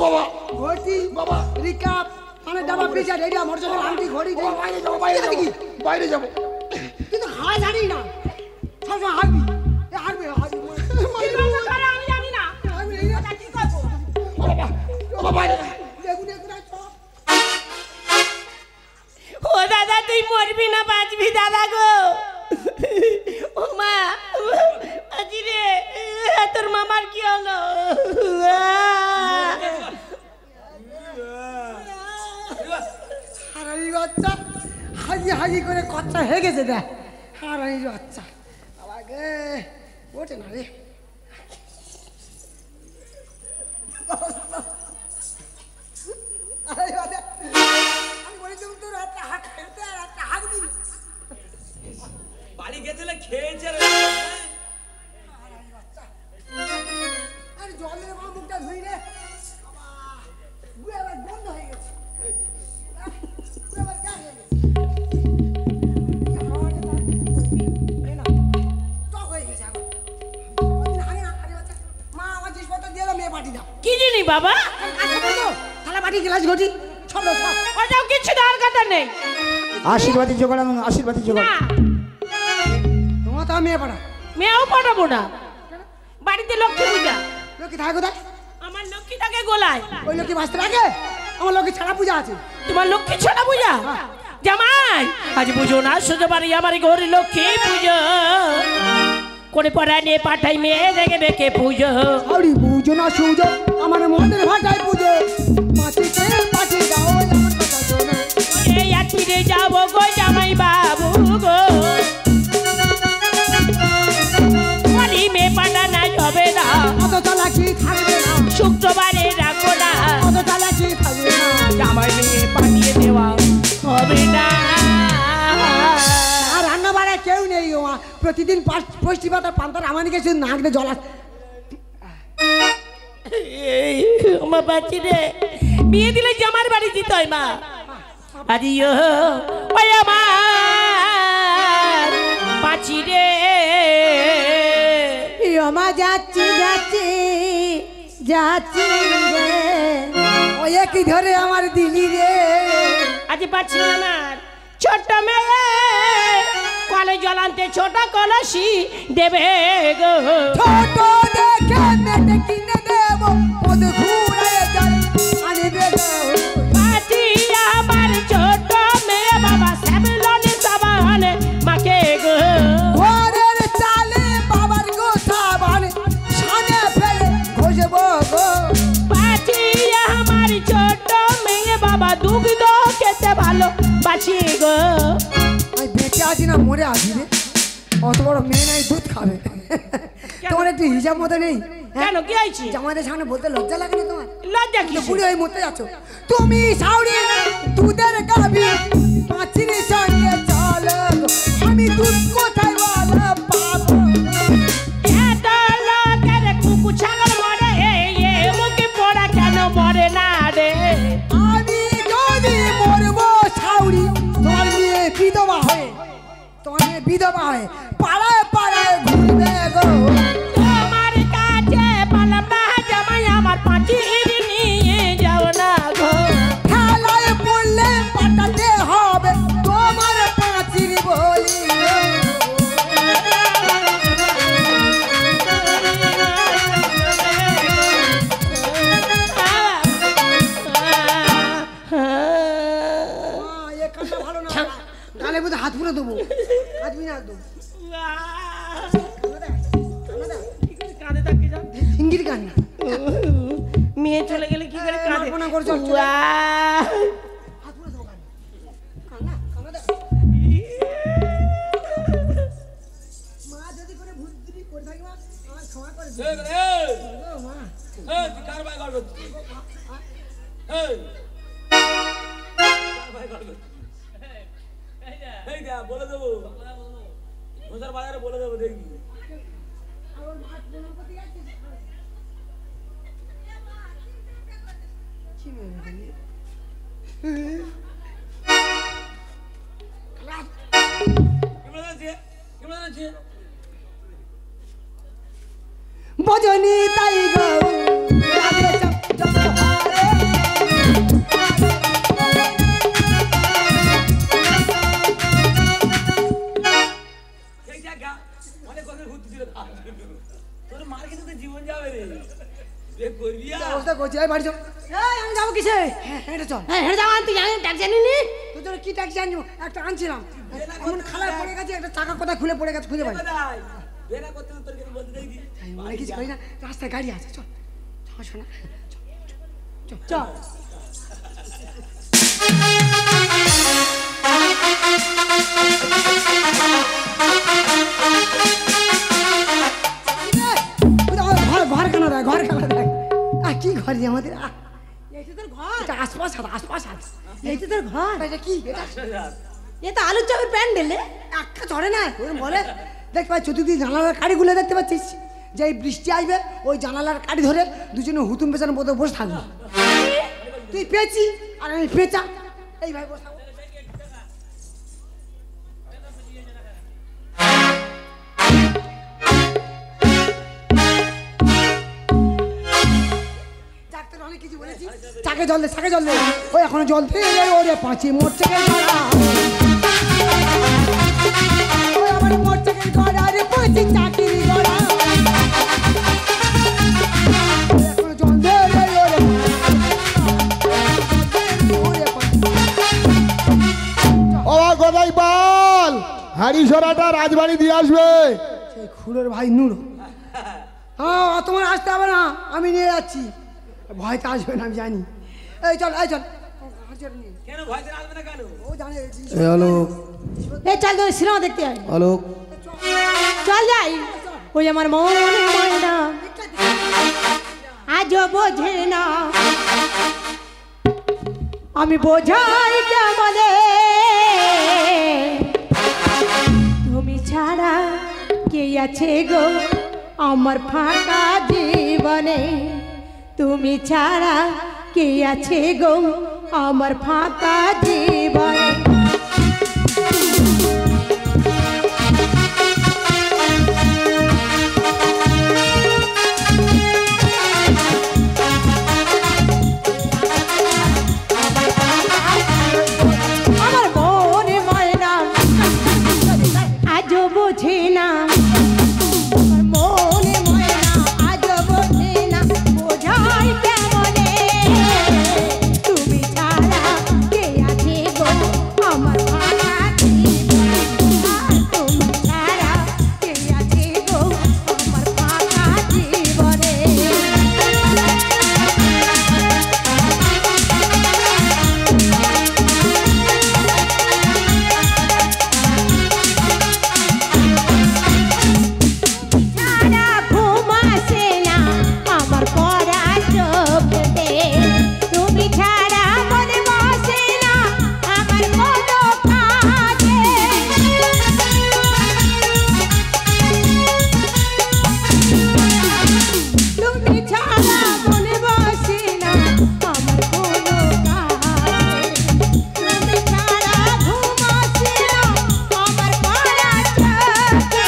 বাবা ঘটি বাবা রিকাপ মানে ডাবা পিজা রেডিয়া মোটরসাইকেল আন্টি ঘড়ি বাইরে যাবো বাইরে যাবো কিন্তু হাই জানি না সবসময় হারবি হারবি আমি জানি না কি করবো বাবা বাইরে ও দাদা তুই মরবি না বাঁচবি দাদা গো ও মা আজি রে তোর মামার কি হলো হারাই বাচ্চা হাজি হাজি করে কচ্চা হয়ে গেছে দেখ হারাই বাচ্চা বাবাকে ওঠে না রে বাড়ি গেছিলে খেয়েছে জলের মা মুখটা ধুই রে বন্ধ হয়ে গেছে কি জানি বাবা থালা বাটি গ্লাস ঘটি সব ওটাও কিছু দরকার নেই আশীর্বাদী জোগাড় এবং আশীর্বাদী জোগাড় না তোমার তো মেয়ে পাড়া মেয়েও পাঠাবো না বাড়িতে লক্ষ্মী পূজা লক্ষ্মী থাকে কোথায় আমার লক্ষ্মী থাকে গোলায় ওই লক্ষ্মী বাঁচতে রাখে আমার লক্ষ্মী ছাড়া পূজা আছে তোমার লক্ষ্মী ছোটা পূজা জামাই আজ পুজো না শুধু বাড়ি আমার ঘরে লক্ষ্মী পুজো করে পড়ানে পাঠাই মেয়ে দেখে দেখে পুজো আরে পুজো না সুজো আমার মনের ভাষায় পুজো পাঠিতে পাঠিয়ে দাও আমার কথা শোনো এই আটিরে যাবো গো জামাই বাবু গো বলি মেয়ে পাঠানা হবে না অত চালাকি থাকবে না শুক্রবারে রাখো না অত চালাকি থাকবে না জামাই মেয়ে পাঠিয়ে দেওয়া হবে না আর রান্না বাড়ায় কেউ নেই ও প্রতিদিন পুষ্টি পাতার পান্তার আমার গেছে নাকড়ে জল আমার বাচ্চি রে বিয়ে দিলে জামার বাড়ি দিতে হয় মা আদিও ওই আমার বাচ্চি রে মা যাচ্ছি যাচ্ছি যাচ্ছি রে ওই কি ধরে আমার দিলি রে আজ পাচ্ছি আমার ছোট্ট মেয়ে কলে জলান্তে ছোট কলসি দেবে গো ছোট দেখে মেটে কিনে দেব পদ ঘুরে জল আনবে গো পাটি আমার ছোট মেয়ে বাবা সেবলনে সাবানে মাকে গো ঘরের চালে বাবার গো সাবান সানে ফেলে খোঁজবো গো পাটি আমার ছোট মেয়ে বাবা দুগ্ধ খেতে ভালো বাঁচি গো আমি বেঁচে আছি না মরে আছি রে অত বড় মেয়ে নাই দুধ খাবে তোমার একটু হিসাব মতো নেই কেন কি হয়েছে জামাইদের সামনে বলতে লজ্জা লাগে না তোমার লজ্জা কি বুড়ি হয়ে মরতে যাচ্ছ তুমি সাউরি দুধের গাবি পাঁচির সঙ্গে চলো আমি দুধ কোথায় বলো পাবো এত লোকের কুকু ছাগল মরে এ মুখে পড়া কেন মরে না রে আমি যদি মরবো সাউরি তোমার মেয়ে বিধবা হয়ে পাড়ায় পাড়ায় ঘুরবে গো তোমার কাছে পালাম না জামাই আমার পাঁচি নিয়ে যাও না গো খেলায় পড়লে পাঠাতে হবে তোমার পাঁচির বলি ভালো না গালে বোধ হাত পুরো দেবো হাত মিনা দেবো কাঁদে থাকি যা হিঙ্গির কান্না মেয়ে চলে গেলে কি করে কাঁদে মার্পনা করে চলছে। উয়া। হাত পুরো দেবো কান্না কান্না দেখ মা যদি করে ভূত যদি করে থাকি মা আমার ক্ষমা করে দিও মা তুই কার ভাই গল্প বলে দেবো ঘোষার বাজারে বলে দেবো দেখবি আমার মা গণপতি আছে কি মেয়ে বজনী তাই গো রাধে চপ চপ হারে ঘুরতেছিল তোর মার কিন্তু তো জীবন যাবে রে রে করবি অবস্থা করছি এই বাড়ি চল এই আমি যাবো কিসে হ্যাঁ হেঁটে চল হ্যাঁ হেঁটে যাওয়া তুই জানি ট্যাক্সি আনিনি তোর জন্য কি ট্যাক্সি আনবো একটা আনছিলাম এমন খালায় পড়ে গেছে একটা চাকা কোথায় খুলে পড়ে গেছে খুঁজে পাই বেনা করতে তোর কিছু বলতে দেখি মানে কিছু করি না রাস্তায় গাড়ি আছে চল চল শোনা চল চল ঘর কেন দেয় ঘর কেন দেয় কি ঘর আমাদের এইটা তোর ঘর এটা আশপাশ আছে আশপাশ আছে এইটা তোর ঘর এটা কি এটা এ তো আলুর চপের প্যান্ডেল রে একটা ধরে না ওই বলে দেখতে পাচ্ছি তুই জানালার কাড়িগুলো দেখতে পাচ্ছিস যে এই বৃষ্টি আসবে ওই জানালার কাড়ি ধরে দুজনে হুতুম পেছানোর মতো বসে থাকবো তুই পেঁচি আর আমি পেঁচা এইভাবে বসে থাকবো অনেক কিছু বলেছি চাকে জল দে চাকে জল দে ওই এখনো জল দে ওরে পাঁচি মোট চাকের গড়া ওই আমার মোট চাকের গড়া রে পাঁচি চাকির গড়া এখনো জল দে ওরে ও গোদাই বল হাড়ি সরাটা রাজবাড়ি দিয়ে আসবে সেই খুড়োর ভাই নুড়ো হ্যাঁ তোমার আসতে হবে না আমি নিয়ে যাচ্ছি ভয়তে আসবে না আমি জানি এই চল কেন ভয়তে আসবে না কেন ও জানে হ্যালো এই চল তো সিনেমা দেখতে আয় হ্যালো চল যাই ওই আমার মনে ময়না আজও বোঝে না আমি বোঝাই কেমনে তুমি ছাড়া কে আছে গো আমার ফাঁকা জীবনে তুমি ছাড়া কে আছে গো আমার ফাঁকা জীবনে আমার মনে ময়না আজও বোঝে না মনে ময়না আজও বোঝে না বোঝাই কেমনে তুমি ছাড়া কে আছে গো আমার ফাঁকা জীবনে তুমি ছাড়া কে আছে গো আমার ফাঁকা জীবনে ছাড়া ঘুম আসে না আমার পড়া চোখে তুমি ছাড়া মনে বসে না আমার কোনো কাজে তুমি ছাড়া মনে বসে না আমার কোনো কাজে তুমি ছাড়া ঘুম আসে না আমার পড়া চোখে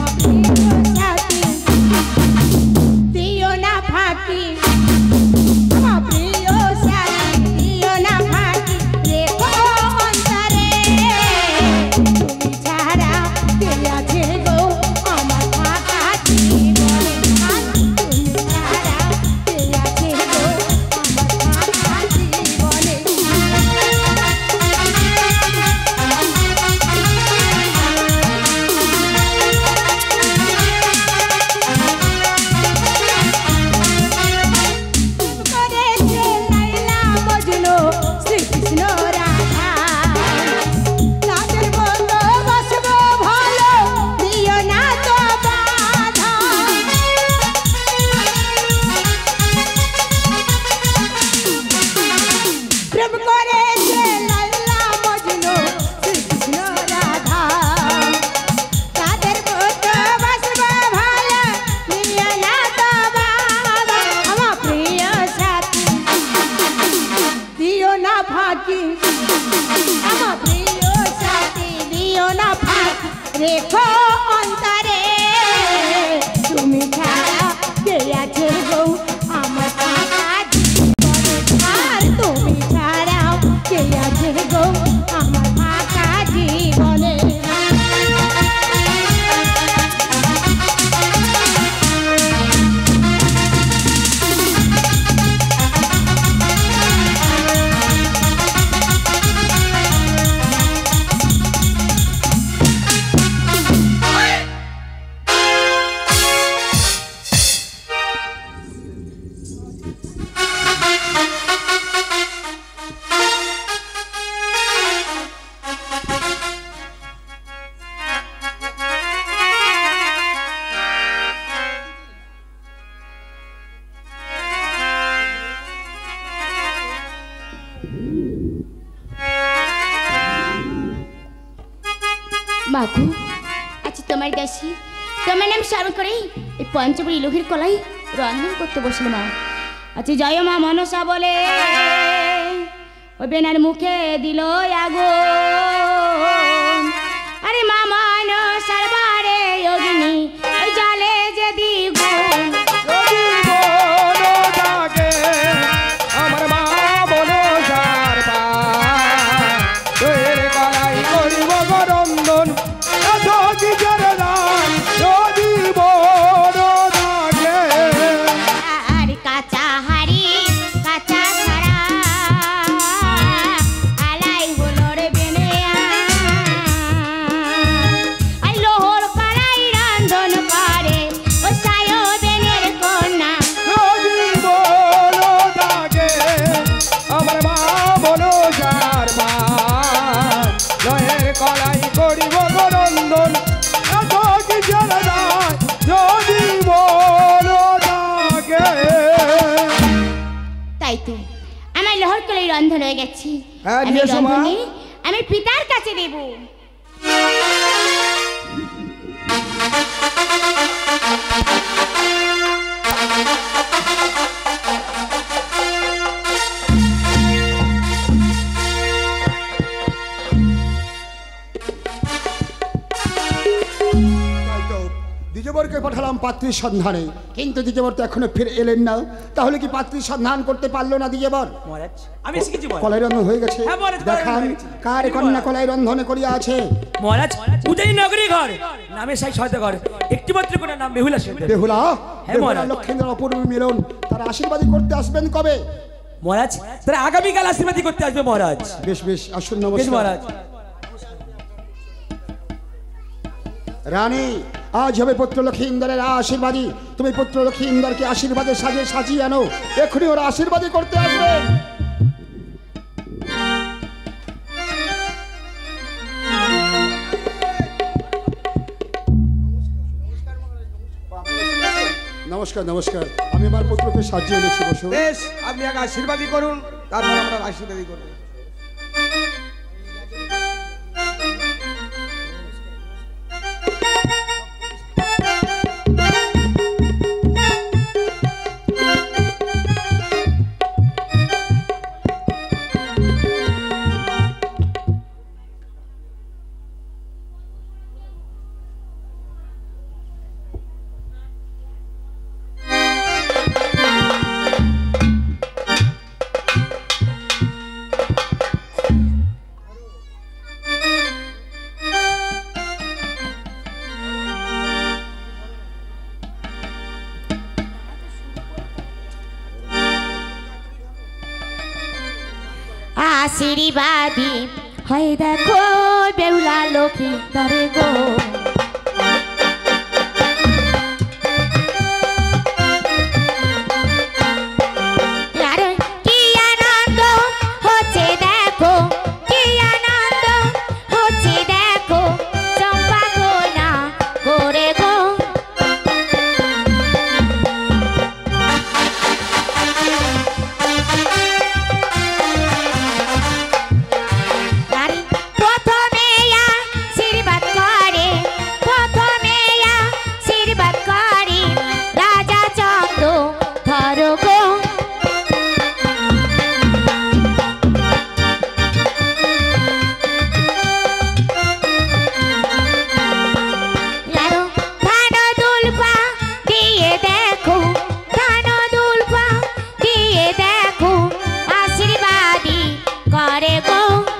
দিও না ফাঁকি আমার প্রিয় সাথী দিও না ফাঁকি রেখো অন্তরে তুমি ছাড়া কে আছে গো আমার ফাঁকা জীবনে তুমি ছাড়া কে আছে গো আমার ফাঁকা জীবনে করেছে লাইলা মজনু শ্রীকৃষ্ণ রাধা তাদের মতো বসবো ভালো দিও না তো বাধা প্রেম করেছে লাইলা মজনু শ্রীকৃষ্ণ রাধা তাদের মতো বসবো ভালো দিও না তো বাধা আমার প্রিয় সাথী দিও না ফাঁকি আমার প্রিয় সাথী দিও না ফাঁকি রেখো অন্তরে তুমি ছাড়া কে আছে গো আমার ফাঁকা জীবনে আর তুমি ছাড়াও কে আছে গো আমার ফাঁকা জীবনে মাগো আচ্ছা তোমার দাসী তোমার নাম স্মরণ করে এই পঞ্চপুরি লোকের কলাই রন্ধন করতে বসলো মা। আচ্ছা জয় মা মনসা বলে ওই বেনার মুখে দিল আগুন। আরে মা মনসার বারে অগ্নি ওই জলে যে দ্বিগুণ। যদি বলো ডাকে আমার মা বলো সার পায়ের গলায় করিব গরন্দন এত কি জেরে দান যদি বলো ডাকে। আর কাঁচা হাড়ি কাঁচা ছাড়া আলাই হলো রে বেনেয়া। আই লোহর কড়াই রান্ধন করে ও সায়ো বেনের কন্যা। যদি বলো ডাকে আমার মা বলো সার পায়ের গলায় করিব গরন্দন এত কি জেরে দান যদি বলো ডাকে। তাই তো আমার লোহর কড়াই রন্ধন হয়ে গেছে। হ্যাঁ, আমি নিয়ে এসো মা। রন্ধনে আমি পিতার কাছে দেব। তাই তো দ্বিজবরকে পাঠালাম পাত্রীর সন্ধানে, কিন্তু দ্বিজবর তো এখনো ফিরে এলেন না। তাহলে কি পাত্রীর সন্ধান করতে পারলো না দ্বিজবর? মহারাজ আমি শিখেছি মহারাজ। কলাই রন্ধন হয়ে গেছে, হ্যাঁ, মহারাজ, কলাই দেখান রন্ধন হয়ে গেছে। কার কন্যা কলাই রন্ধনে করিয়া আছে। মহারাজ উদয়ী নগরী ঘর নামে সেই সয়দাগর একটি মাত্র কোনো নাম বেহুলা সেনদের। বেহুলা হ্যাঁ, বেহুলা মহারাজ। লক্ষ্মীদের অপূর্ব মিলন, তার আশীর্বাদী করতে আসবেন কবে? মহারাজ তারা আগামীকাল আশীর্বাদী করতে আসবে মহারাজ। বেশ বেশ, আসুন বেশ নমস্কার। মহারাজ। রানী, আজ হবে পুত্রলক্ষ্মী ইন্দ্রের আশীর্বাদী। তুমি পুত্রলক্ষ্মী ইন্দ্রকে আশীর্বাদে সাজিয়ে আনো, এক্ষুনি ওরা আশীর্বাদী করতে আসবে। নমস্কার নমস্কার, আমি আমার পুত্রকে সাজিয়ে এনেছি, বসুন। বেশ, আপনি আগে আশীর্বাদী করুন, তারপর আমরা আশীর্বাদী করবো। আশীর্বাদী হয় দেখো বেহুলা লক্ষ্মী ধরে গো। আর কি আনন্দ হচ্ছে দেখো, কি আনন্দ হচ্ছে দেখো, চম্পা গোনা করে গো। প্রথমে আশীর্বাদ করে, প্রথমে আশীর্বাদ করে রাজা চন্দ্র ধর গো। ধান দুলপা দিয়ে দেখো, ধান দুলপা দিয়ে দেখো, আশীর্বাদী করে গো।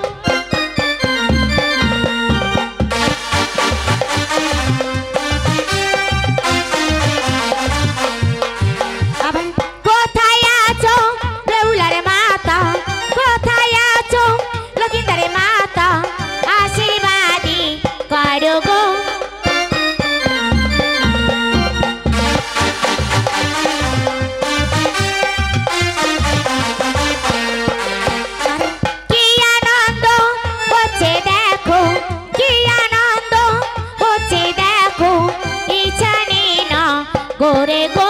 আবার কোথায় আছো বেহুলার মাতা, কোথায় আছো লক্ষিন্দারের মাতা, আশীর্বাদী করো গো। কি আনন্দ হচ্ছে দেখো, কি আনন্দ হচ্ছে দেখো, ইচ্ছা না করে গো।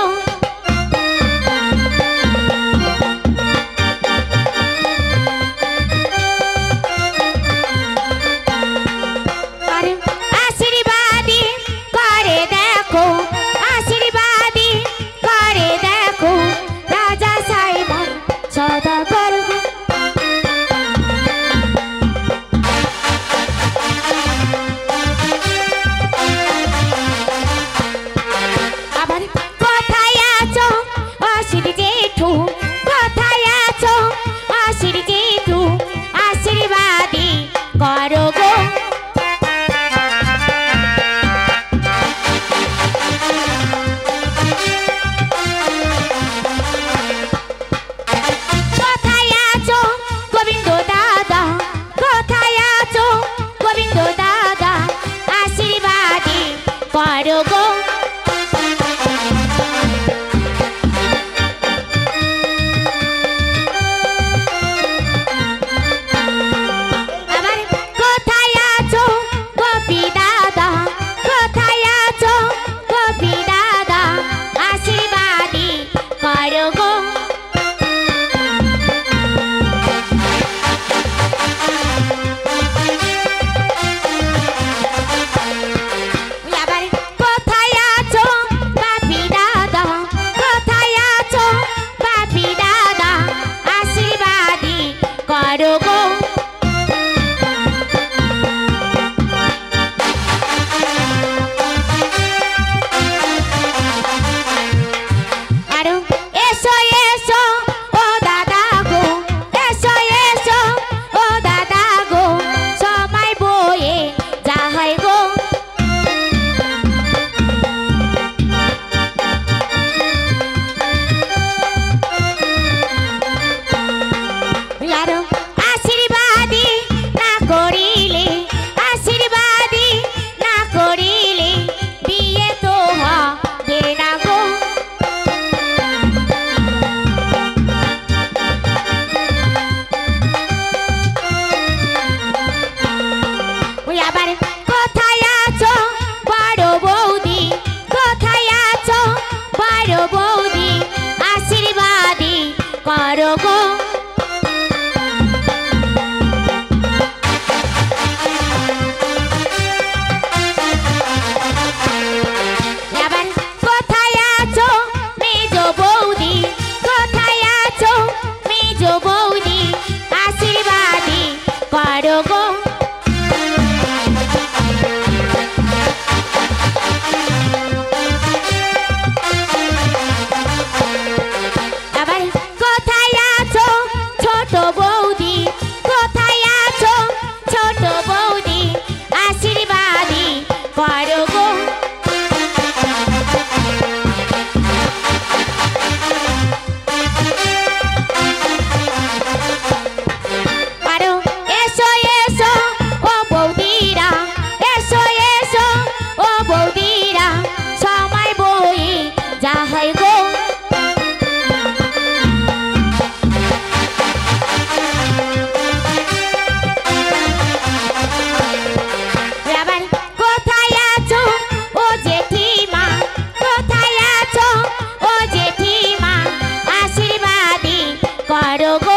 আর করো বৌদি আশীর্বাদী করো গো এবার কোথায় আছো মেজ বৌদি কোথায় আছো মেজ বৌদি আশীর্বাদী করো গো আবার কোথায় আছো ছোট বৌদি কোথায় আছো ছোট বৌদি আশীর্বাদী করো গো আরো এসো এসো ও বৌদিরা এসো এসো ও বৌদিরা সময় বই যা হয় গো আবার কোথায় আছো ও জেঠিমা কোথায় আছো ও জেঠিমা আশীর্বাদী করো গো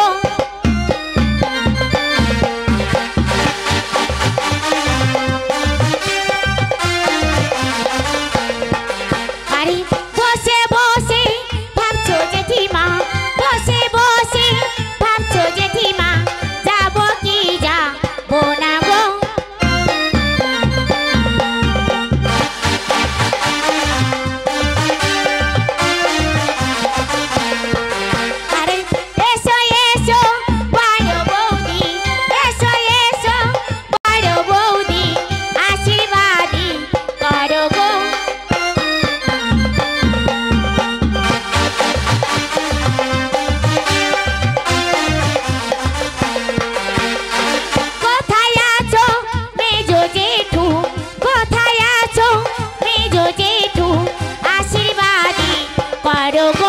আরে বসে বসে ভাবছো জেঠিমা বসে বসে ভাবছো জেঠিমা যাবো কি যাবো না গো আরে এসো এসো বড় বৌদি এসো এসো বড় বৌদি আশীর্বাদী করো গো কোথায় আছো মেজো জেঠু কোথায় আছো মেজো জেঠু আশীর্বাদী করো গো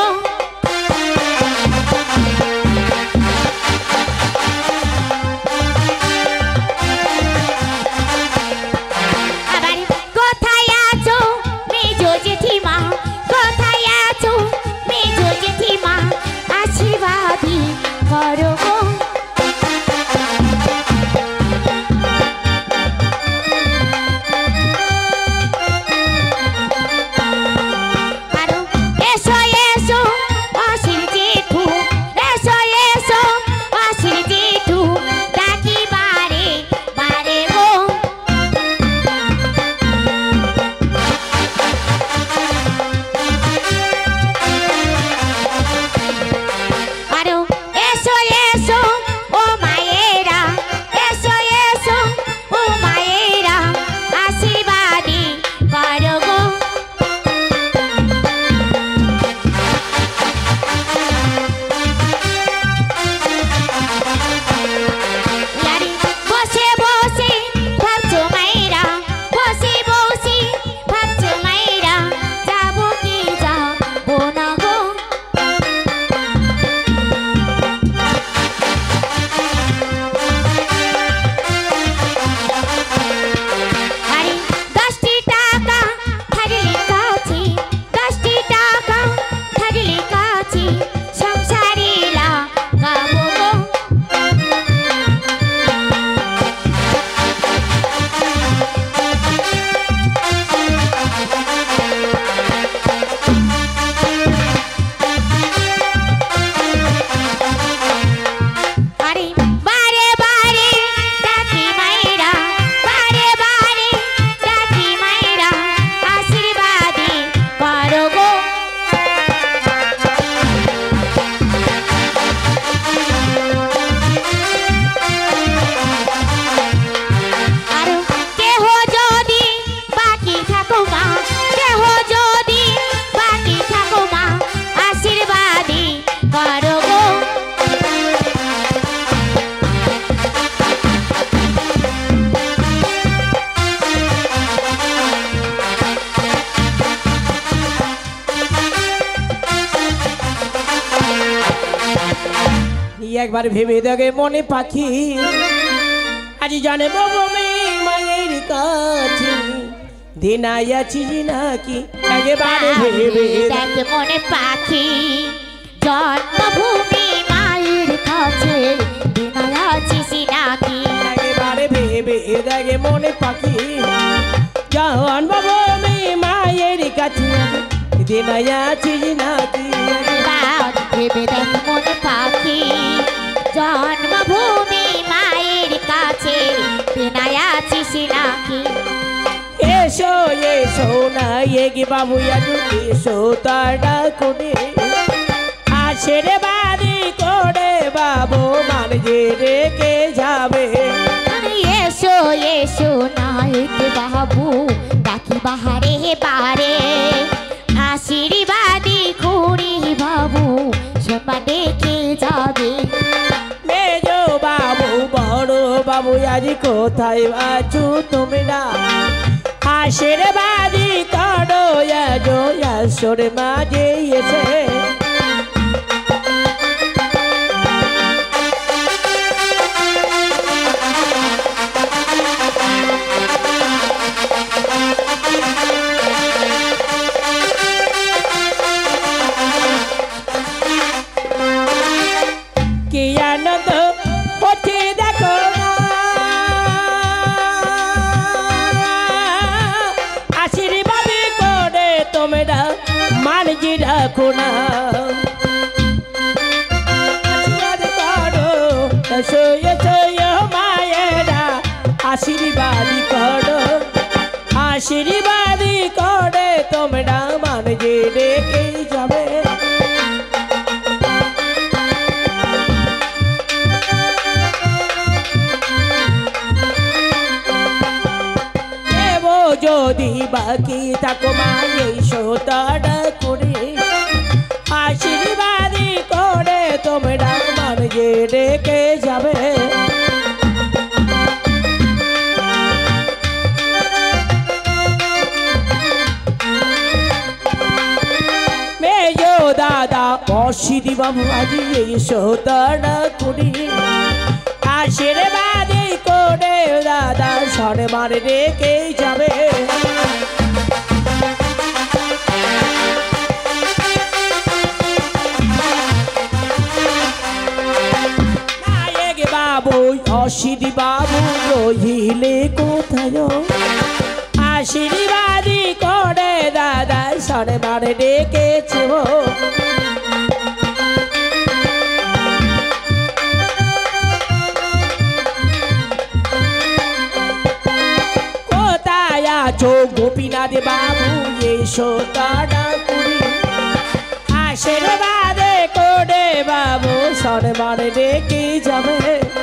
আবার কোথায় আছো মেজো জেঠিমা কোথায় আছো মেজো জেঠিমা আশীর্বাদী করো গো আরো এসো এসো আশীর জেঠু এসো এসো আশীর জেঠু ডাকি বারে বারে গো আরো এসো এসো ও মায়েরা এসো এসো ও মায়েরা আশীর্বাদী করো গো আরে বসে বসে ভাবছো মায়েরা বসে বসে ভাবছো মায়েরা যাবো কি যাবো না গো আরে 10টি টাকা থাকলে কাছে 10টি টাকা থাকলে কাছে সংসারে লাগাবো গো আরে বারে বারে ডাকি মায়েরা বারে বারে ডাকি মায়েরা আশীর্বাদী করো গো আরো কেহ যদি বাকি থাকো মা কেহ যদি বাকি থাকো মা আশীর্বাদী করো গো একবার ভেবে দেখে মনে পাখি আজ জানে বাবা মায়ের কাছে দিনাই আছিস নাকি একেবারে ভেবে দেখ মনে পাখি জন্মভূমি মায়ের কাছে দিনাই আছিস নাকি একেবারে ভেবে দেখে মনে পাখি জন্মভূমি মায়ের কাছে দিনাই আছিস নাকি ভেবে দেখ মনে পাখি জন্মভূমি মায়ের কাছে দিনাই আছিস নাকি এসো এসো না এগি বাবু এসো তারা করে আশীর্বাদী করে বাবু মানজে রেখে যাবে এসো এসো নায়ক বাবু ডাকি বাহারে বারে আশীর্বাদী করি বাবু সেবা দেখে যাবে মেজো বাবু বড় বাবু আজ কোথায় আছো তোমরা আশীর্বাদী করো আজো আসর মাঝে এসে কি আনন্দ হচ্ছে দেখো না আশীর্বাদ করে তোমরা মানজি রাখো না আশীর্বাদ করো এসো এসো মায়েরা আশীর্বাদ করো আশীর্বাদ করে তোমরা মানজি রেখে যাবে যদি বাকি থাকো মা এই সোতাটা করে আশীর্বাদী করে তোমরা মানজে রেখে যাবে মেজো দাদা অসিদি বাবু আজ এই সোতাটা করে আশীর্বাদী করে দাদা সরে মারে রেখে যাবে নায়ক বাবু অসিদি বাবু রহিলে কোথায় আশীর্বাদী করে দাদা সরে মারে রেখেছে গোপীনাথ বাবু এসো তারা করি আশীর্বাদ করে বাবু সরবার রেখে যাবে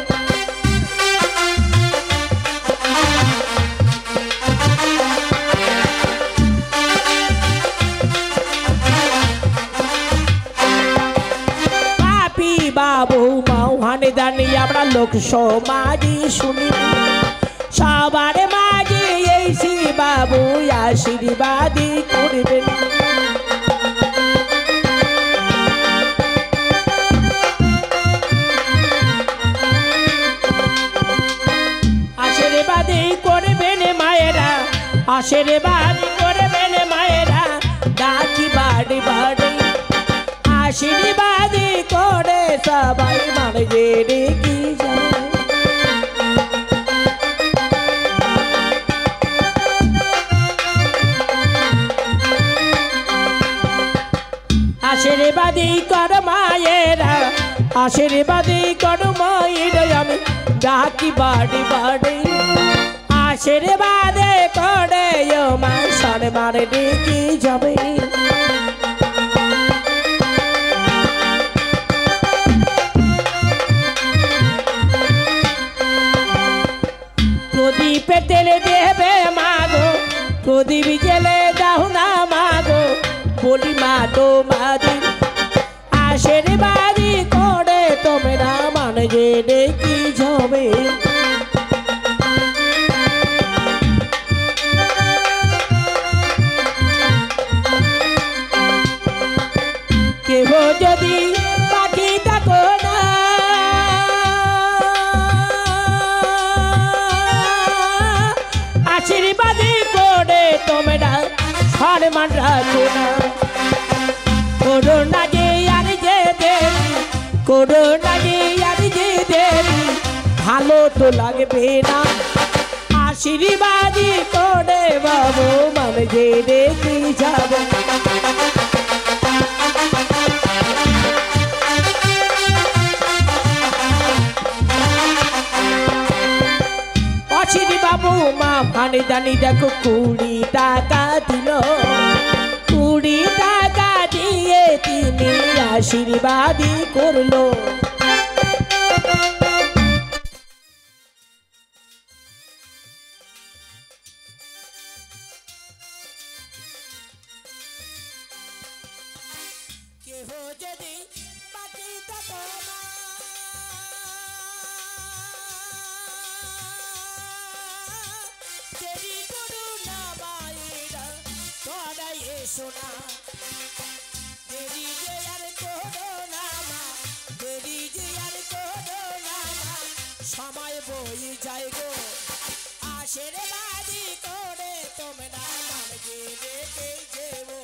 পাপি বাবু মাওহানে দানি আমরা লোক সমাজে শুনি সবার মাঝে এই বাবু আশীর্বাদী করবেন আশীর্বাদী করবেন মায়েরা আশীর্বাদী করবেন মায়েরা ডাকি বাড়ি বাড়ি আশীর্বাদী করে সবাই মানজে রেখে যাবে আশীর্বাদী কর মায়েরা আশীর্বাদী কর মায়েরা আমি ডাকি বাড়ি বাড়ি আশীর্বাদ করে মা সরে মারে রেখে যাবে প্রদীপে তেলে দেবে মাগো প্রদীপ জেলে দাও না মাগো বলি মা তোমাদের আশীর্বাদী করে তোমরা মানজে রেখে যাবে কেহ যদি পাখি থাকো না আশীর্বাদী করে মান রাখো না। করোনা যে আর যে দেবী, করোনা যে আর যে দেবী, ভালো তো লাগবে না। আশীর্বাদই করে বাবু মান যে দেখি যাব। অচিরি বাবু মা মানে জানি দেখো 20 টাকা দিল, 20 টাকা দিয়ে তিনি আশীর্বাদই করলো। কেহ যদি বাকি থাকো না, দেরি করো না বাইরা তোরাই এসো না, দেরি যে আর করো না মা, দেরি যে আর করো না মা, সময় বই যায় গো। আশীর্বাদই করে তোমরা মানকে রেখে যেও।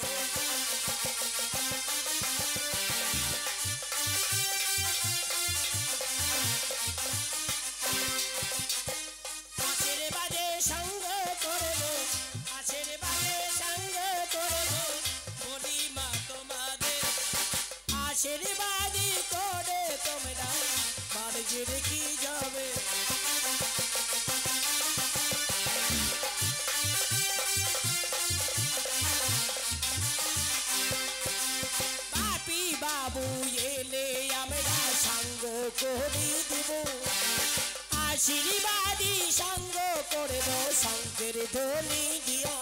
আশীর্বাদে সঙ্গ করবো, আশীর্বাদে সঙ্গ করবো, বলি মা তোমাদের আশীর্বাদই করে তোমরা বাড়ি রেখে যাবে। বাপি বাবু এলে আমরা সঙ্গ করে দিব, আশীর্বাদী সঙ্গ করব, শঙ্কের ধ্বনি দিয়া।